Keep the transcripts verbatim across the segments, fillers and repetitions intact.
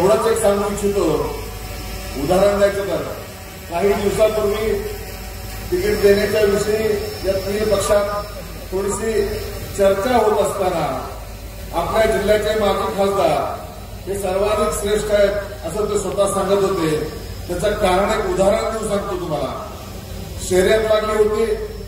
एवढंच एक सांगू इच्छितो, उदाहरण द्यायचं तर काही दिवसापूर्वी तिकीट देण्याच्या विषयी या तीन पक्षात थोडीशी चर्चा होत असताना आपल्या जिल्ह्याचे माजी खासदार हे सर्वाधिक श्रेष्ठ आहेत असं ते स्वतः सांगत होते. त्याचं कारण एक उदाहरण देऊन सांगतो तुम्हाला. शर्यत लागली होती.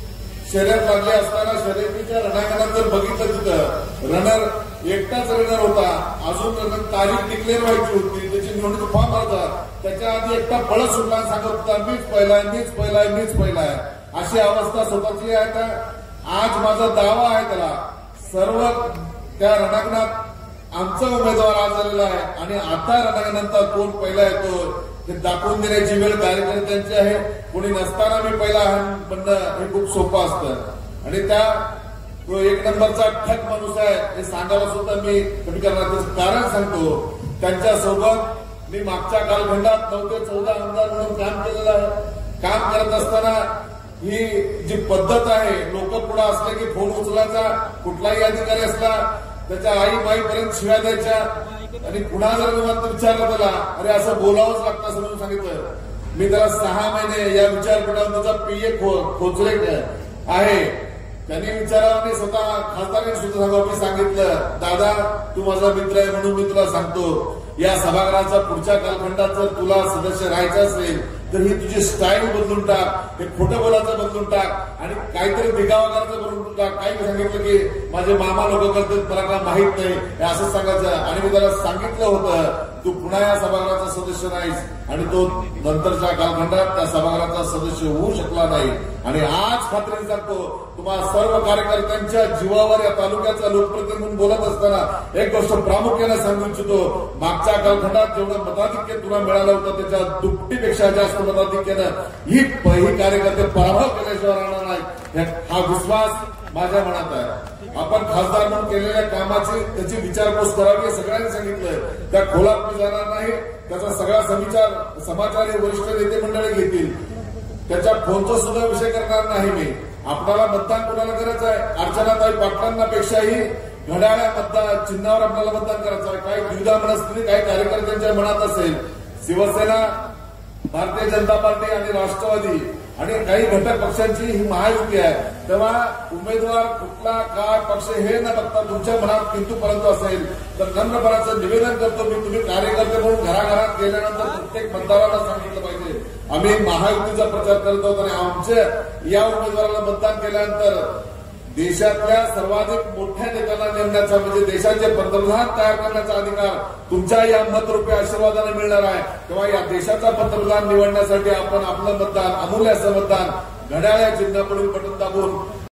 शर्यत लागली असताना शर्यतीच्या रणांगणात जर बघितलं तिथं रनर एकटाच रनर होता. अजून रनर तारीख डिक्लेअर व्हायची होती, त्याची निवडणूक फॉर्म होता. त्याच्या आधी एकटा पळत सुटला आणि सांगत होता मीच पहिलाय मीच पहिलाय मीच पहिलाय. अशी अवस्था स्वतःची आहे का? आज माझा दावा आहे त्याला सर्व त्या रणांगणात आमचा उमेदवार आज झालेला आहे आणि आता रणांगणात कोण पहिला येतो ते दाखवून देण्याची वेळ कार्यकर्त्यांची आहे. कोणी नसताना मी पहिला म्हणणं हे खूप सोपं असतं आणि त्या तो एक नंबरचा ठक माणूस आहे हे सांगायला सुद्धा मी कमी करण्याचं कारण सांगतो. त्यांच्या सोबत मी मागच्या कालखंडात नऊ ते चौदा आमदार म्हणून काम केलेलं आहे. काम करत असताना ही जी पद्धत आहे, लोक पुढे असले की फोन उचलायचा, कुठलाही अधिकारी असला त्याच्या आई बाईपर्यंत शिव्या द्यायच्या आणि पुन्हा जर विचारलं त्याला अरे असं बोलावंच लागतं असं म्हणून सांगितलं. मी त्याला सहा महिने या विचारपीठावर त्याचा पीए खोचले आहे. त्यांनी विचारावं मी स्वतः खासदारांनी सुद्धा सांगावं. मी सांगितलं दादा तू माझा मित्र आहे म्हणून मी तुला सांगतो या सभागृहाचा पुढच्या कालखंडात जर तुला सदस्य राहायचं असेल तर ही तुझी स्टाईल बदलून टाक, हे खोटं बोलायचं बदलून टाक आणि काहीतरी दिगावा करायचं बदलून टाक. काही सांगितलं की माझे मामा लोक करतात मला काय माहित नाही हे असं सांगायचं. आणि मी त्याला सांगितलं होतं तू पुन्हा या सभागृहाचा सदस्य नाहीस आणि तो नंतरच्या कालखंडात त्या सभागृहाचा सदस्य होऊ शकला नाही. आणि आज खात्रीने सांगतो तुम्हाला सर्व कार्यकर्त्यांच्या जीवावर या तालुक्याचा लोकप्रतिनिधी म्हणून बोलत असताना एक गोष्ट प्रामुख्याने सांगू इच्छितो. मागच्या कालखंडात जेवढं मताधिक्य तुला मिळालं होतं त्याच्या दुपटीपेक्षा जास्त मताधिक्यानं ही ही कार्यकर्ते पराभव केल्याशिवाय राहणार नाही हा विश्वास माझ्या मनात आहे. आपण खासदार म्हणून केलेल्या कामाची त्याची विचारपूस करावी सगळ्यांनी सांगितलंय. त्या खोलात मी जाणार नाही. त्याचा सगळा सविचार समाचार हे वरिष्ठ नेते मंडळी घेतील. त्याच्या फोनचा सुद्धा विषय करणार नाही मी. आपल्याला मतदान कोणाला करायचं आहे? अर्चनाताई पाटलांना पेक्षाही घड्याळ्या मतदान चिन्हावर आपल्याला मतदान करायचं आहे. काही द्विधा मनस्थिती काही कार्यकर्त्यांच्या मनात असेल. शिवसेना, भारतीय जनता पार्टी आणि राष्ट्रवादी आणि काही घटक पक्षांची ही महायुती आहे. तेव्हा उमेदवार कुठला काय पक्ष हे न बघता तुमच्या मनात किंतु परंतु असेल तर नम्रपणाचं निवेदन करतो मी. तुम्ही कार्यकर्ते म्हणून घराघरात गेल्यानंतर प्रत्येक मतदाराला सांगितलं पाहिजे आम्ही महायुतीचा प्रचार करत आहोत आणि आमच्या या उमेदवाराला मतदान केल्यानंतर देशातल्या सर्वाधिक मोठ्या नेत्यांना नेमण्याचा म्हणजे देशाचे पंतप्रधान तयार करण्याचा अधिकार तुमच्या या मतरूपी आशीर्वादाने मिळणार आहे. तेव्हा या देशाचा पंतप्रधान निवडण्यासाठी आपण आपलं मतदान अमूल्य असं मतदान घड्याळ्या चिन्हापुढील बटन दाबून